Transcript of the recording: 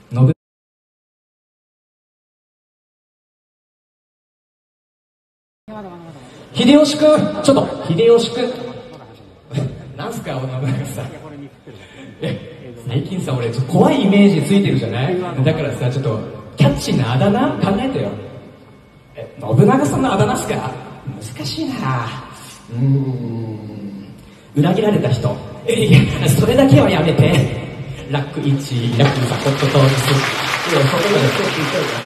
信秀吉くん、ちょっと秀吉くんなんすか信長さん。最近さ、俺ちょっと怖いイメージついてるじゃない。だからさ、ちょっとキャッチーなあだ名考えてよ。信長さんのあだ名っすか。難しいな。裏切られた人。いや、それだけはやめて。ラック1、ラックザコットトークス。いや、そこまでちょっと言っちゃうから。